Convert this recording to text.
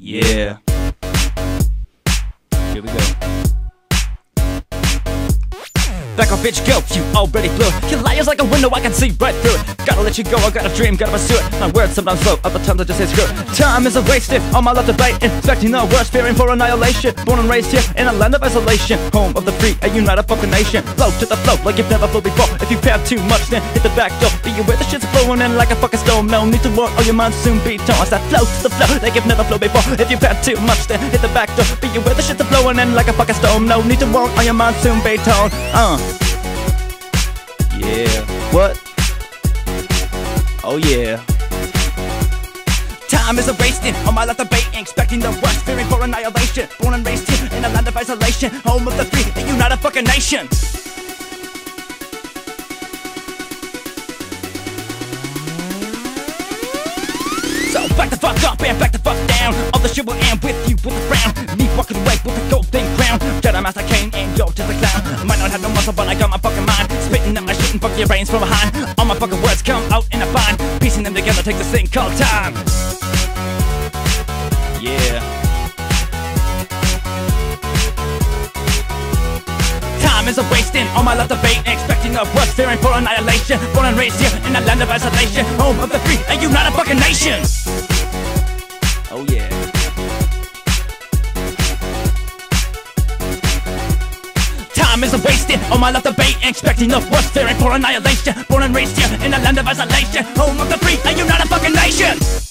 Yeah. Here we go. Back off, bitch, go, you already blew it. Your liar's like a window, I can see right through it. Gotta let you go, I got a dream, gotta pursue it. My words sometimes flow, other times I just say screw it. Time is a wasted, all my love debate. Expecting the worst, fearing for annihilation. Born and raised here in a land of isolation. Home of the free, a united fucking nation. Flow to the flow, like you've never flowed before. If you have too much, then hit the back door. Be aware the shit's flowing in like a fucking storm. No need to worry, all your minds soon be tossed. I flow to the flow, like you've never flowed before. If you've had too much, then hit the back door. Be aware the shit's flowing in like a fucking storm. No need to worry, all your minds soon be torn. Yeah. What? Oh yeah. Time is a wasting, all my life debating, expecting the worst, fearing for annihilation. Born and raised here in a land of isolation, home of the free, a united fucking nation. So back the fuck up and back the fuck down. All the shit will end with you with a frown. Me walking away with a gold thing crown. Jedi Master Kane and yo just a clown. I might not have no muscle but I got my fucking mind. Spitting out my shit and fuck your brains from behind. All my fucking words come out in a bind. Piecing them together takes this thing called time. Yeah. Time is a wasting, all my life debating, expecting the worst, fearing for annihilation. Born and raised here in a land of isolation, home of the free, a united fucking nation. Oh yeah. Time is a wasting, all my life debating, expecting the worst, fearing for annihilation. Born and raised here in a land of isolation, home of the free, a united fucking nation.